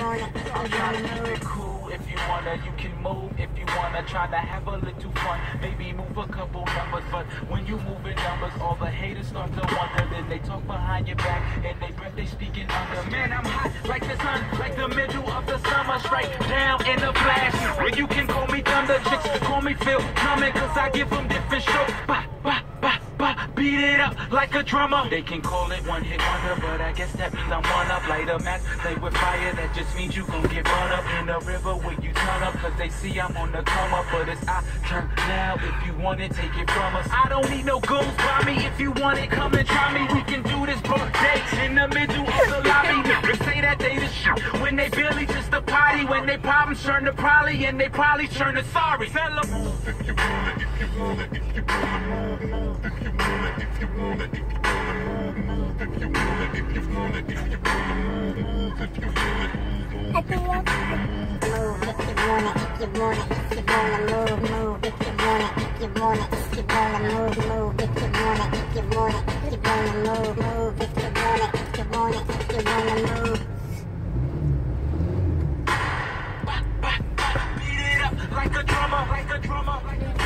I'm trying to keep it cool. If you wanna, you can move. If you wanna, try to have a little fun. Maybe move a couple numbers, but when you move in numbers, all the haters start to wonder. Then they talk behind your back, and they breath they speaking under. Man, I'm hot like the sun, like the middle of the summer, straight down in the flash. Where you can call me thunder, chicks call me Phil coming, cause I give them different strokes. Bah, bah, bah, bah, beat it up like a drummer. They can call it one hit wonder, but I guess that means I'm one up. Light a match, play with fire, that just means you gon' get run up in the river where you turn up, cause they see I'm on the come up. But it's I turn now, if you want it, take it from us. I don't need no goons by me, if you want it, come and try me. We can do this broad day in the middle of the lobby. They say that they the shit, when they barely just a party. When they problems turn to probably, and they probably turn to sorry. Tell them move if you want it, if you want it, if you want it, move if you want it, if you want it, if you want it, move if you want it, if you want it, if you want it, move if you want it. Move if you want it, if you want it, if you wanna move, move if you want it, if you want it, if you wanna move, move if you want it, if you want it, if you wanna move, move if you want it, if you want it, if you wanna move. Beat it up like a drummer, like a drummer, like a drummer.